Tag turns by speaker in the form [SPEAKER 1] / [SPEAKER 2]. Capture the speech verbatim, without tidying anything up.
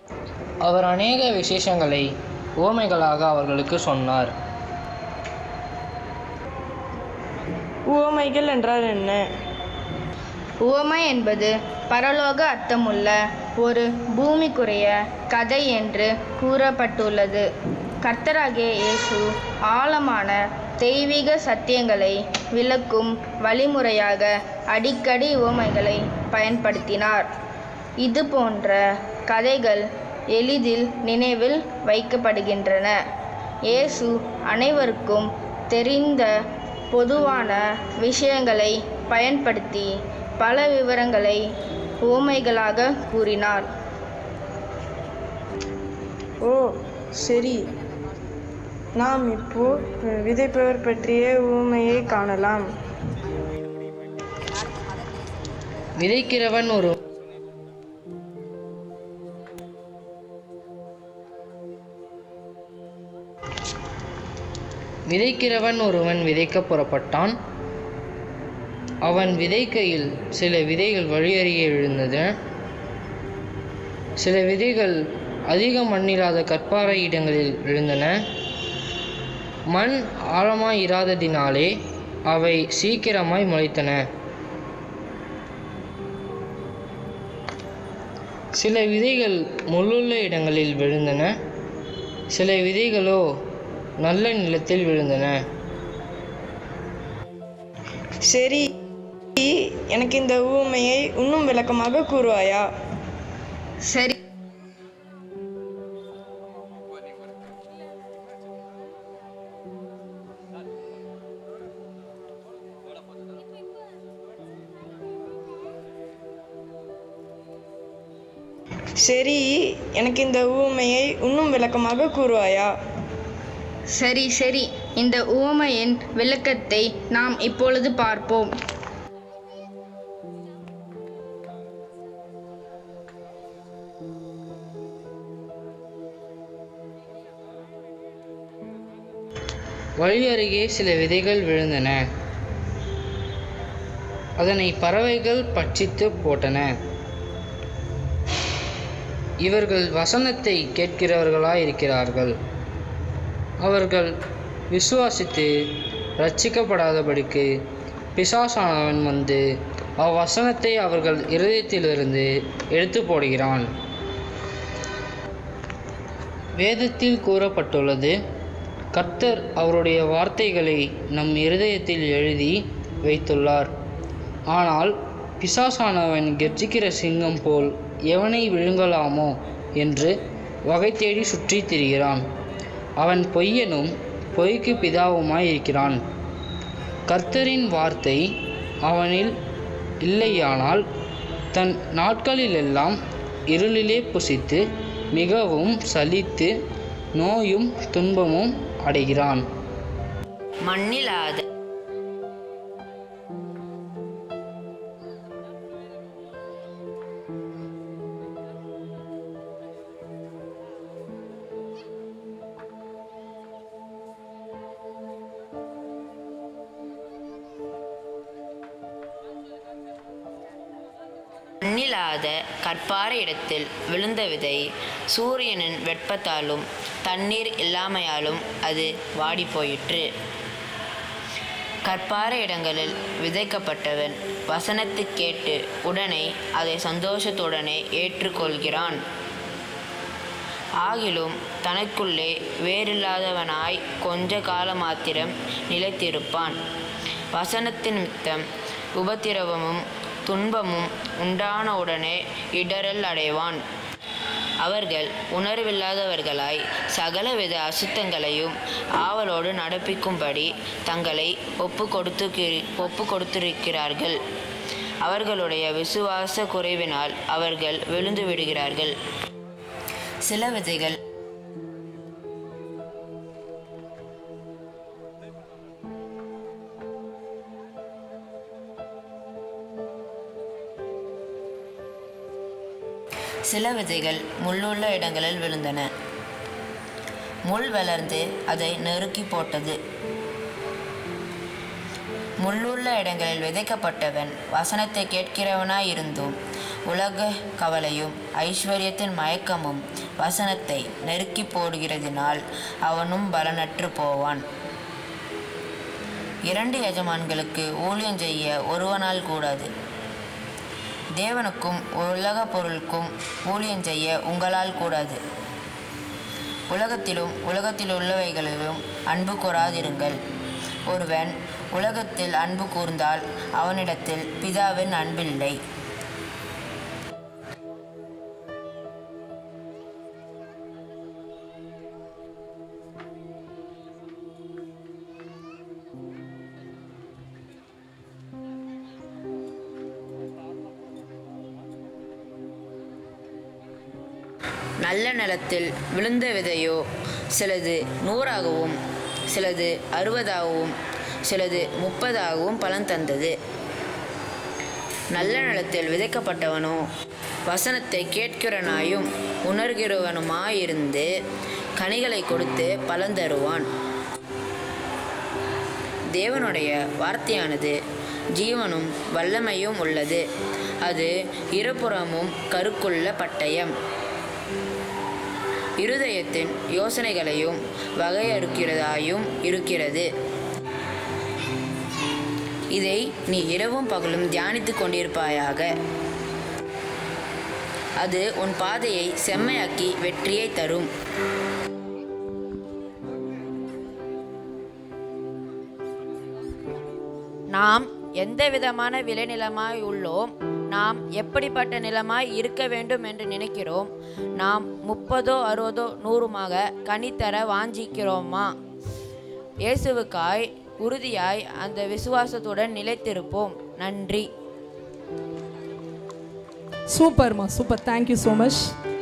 [SPEAKER 1] அவர் அநேக விசேஷங்களை உவமைகளாக அவர்களுக்கு சொன்னார்.
[SPEAKER 2] உவமைகள் என்றால் என்ன?
[SPEAKER 3] உவமை என்பது பரலோக அர்த்தமுள்ள ஒரு பூமிக்குரிய கதை என்று கூறப்பட்டுள்ளது. கர்த்தராகிய இயேசு ஆழமான தெய்வீக சத்தியங்களை விளக்கும் வழிமுறையாக அடிக்கடி உவமைகளை பயன்படுத்தினார். இது போன்ற கதைகள் எளிதில் நினைவில் வைக்கப்படுகின்றன. இயேசு அனைவருக்கும் தெரிந்த பொதுவான விஷயங்களை பயன்படுத்தி பல விவரங்களை உவமைகளாக கூறினார்.
[SPEAKER 2] ஓ சரி, நாம் இப்போ விதைப்பவர் பற்றிய உவமையை காணலாம்.
[SPEAKER 1] விதைக்கிறவன் ஒரு விதைக்கிறவன் ஒருவன் விதைக்க புறப்பட்டான். அவன் விதைக்கையில் சில விதைகள் வழியருகே விழுந்தன. சில விதைகள் அதிக மண்ணில்லாத கற்பாறை இடங்களில் விழுந்தன. மண் ஆழமாய் இராததினாலே அவை சீக்கிரமாய் முளைத்தன. சில விதைகள் முள்ளுள்ள இடங்களில் விழுந்தன. சில விதைகளோ நல்ல நிலத்தில் விழுந்தன.
[SPEAKER 2] சரி, எனக்கு இந்த உவமையை இன்னும் விளக்கமாக கூறுவாயா?
[SPEAKER 3] சரி,
[SPEAKER 2] சரி எனக்கு இந்த உவமையை இன்னும் விளக்கமாக கூறுவாயா?
[SPEAKER 3] சரி சரி இந்த உவமையின் விளக்கத்தை நாம் இப்பொழுது பார்ப்போம்.
[SPEAKER 1] வழி அருகே சில விதைகள் விழுந்தன. அதனை பறவைகள் பட்சித்து போட்டன. இவர்கள் வசனத்தை கேட்கிறவர்களாயிருக்கிறார்கள். அவர்கள் விசுவாசித்து இரட்சிக்கப்படாதபடிக்கு பிசாசானவன் வந்து அவ்வசனத்தை அவர்கள் இருதயத்திலிருந்து எடுத்து போடுகிறான். வேதத்தில் கூறப்பட்டுள்ளது, கர்த்தர் அவருடைய வார்த்தைகளை நம் இருதயத்தில் எழுதி வைத்துள்ளார். ஆனால் பிசாசானவன் கெர்ச்சிக்கிற சிங்கம் போல் எவனை விழுங்கலாமோ என்று வகை தேடி சுற்றி திரிகிறான். அவன் பொய்யனும் பொய்க்கு பிதாவுமாய் இருக்கிறான். கர்த்தரின் வார்த்தை அவனில் இல்லையானால் தன் நாட்களிலெல்லாம் இருளிலே புசித்து மிகவும் சலித்து நோயும் துன்பமும் அடைகிறான்.
[SPEAKER 4] மண்ணிலாத மண்ணிலாத கற்பாறை இடத்தில் விழுந்த விதை சூரியனின் வெப்பத்தாலும் தண்ணீர் இல்லாமையாலும் அது வாடி போயிற்று. கற்பாறை இடங்களில் விதைக்கப்பட்டவன் வசனத்தை கேட்டு உடனே அதை சந்தோஷத்துடனே ஏற்றுக்கொள்கிறான். ஆகிலும் தனக்குள்ளே வேறில்லாதவனாய் கொஞ்ச கால மாத்திரம் நிலைத்திருப்பான். வசனத்தின் நிமித்தம் உபத்திரவமும் துன்பமும் உண்டான உடனே இடரல் அடைவான். அவர்கள் உணர்வில்லாதவர்களாய் சகலவித அசுத்தங்களையும் ஆவலோடு நடப்பிக்கும்படி தங்களை ஒப்பு கொடுத்து ஒப்பு கொடுத்திருக்கிறார்கள். அவர்களுடைய விசுவாச குறைவினால் அவர்கள் விழுந்து விடுகிறார்கள். சில விதைகள் சில விதைகள் முள்ளுள்ள இடங்களில் விழுந்தன. முள் வளர்ந்து அதை நெருக்கி போட்டது. முள்ளுள்ள இடங்களில் விதைக்கப்பட்டவன் வசனத்தை கேட்கிறவனாயிருந்தும் உலக கவலையும் ஐஸ்வர்யத்தின் மயக்கமும் வசனத்தை நெருக்கி போடுகிறதினால் அவனும் பலனற்று போவான். இரண்டு எஜமான்களுக்கு ஊழியம் செய்ய ஒருவனால் கூடாது. தேவனுக்கும் உலக பொருளுக்கும் ஊழியம் செய்ய உங்களால் கூடாது. உலகத்திலும் உலகத்தில் உள்ளவைகளிலும் அன்பு கூறாதிருங்கள். ஒருவன் உலகத்தில் அன்பு கூர்ந்தால் அவனிடத்தில் பிதாவின் அன்பில்லை. நல்ல நிலத்தில் விழுந்த விதையோ சிலது நூறாகவும் சிலது அறுபதாகவும் சிலது முப்பதாகவும் பலன் தந்தது. நல்ல நிலத்தில் விதைக்கப்பட்டவனோ வசனத்தை கேட்கிறவனாயும் உணர்கிறவனுமாயிருந்து கனிகளை கொடுத்து பலன் தருவான். தேவனுடைய வார்த்தையானது ஜீவனும் வல்லமையும் உள்ளது. அது இருபுறமும் கருக்குள்ள பட்டயம், இருதயத்தின் யோசனைகளையும் வகையறுக்கிறதாயும் இருக்கிறது. இதை நீ இரவும் பகலும் தியானித்து கொண்டிருப்பாயாக. அது உன் பாதையை செம்மையாக்கி வெற்றியை தரும்.
[SPEAKER 5] நாம் எந்த விதமான விளைநிலமாய் உள்ளோம்? நாம் எப்படிப்பட்ட நிலமாய் இருக்க வேண்டும் என்று நினைக்கிறோம்? நாம் முப்பதோ அறுபதோ நூறுமாக கனித்தர வாஞ்சிக்கிறோமா? இயேசுவுக்காய் உறுதியாய் அந்த விசுவாசத்துடன் நிலைத்திருப்போம். நன்றி.
[SPEAKER 6] சூப்பர்மா, சூப்பர். Thank you so much.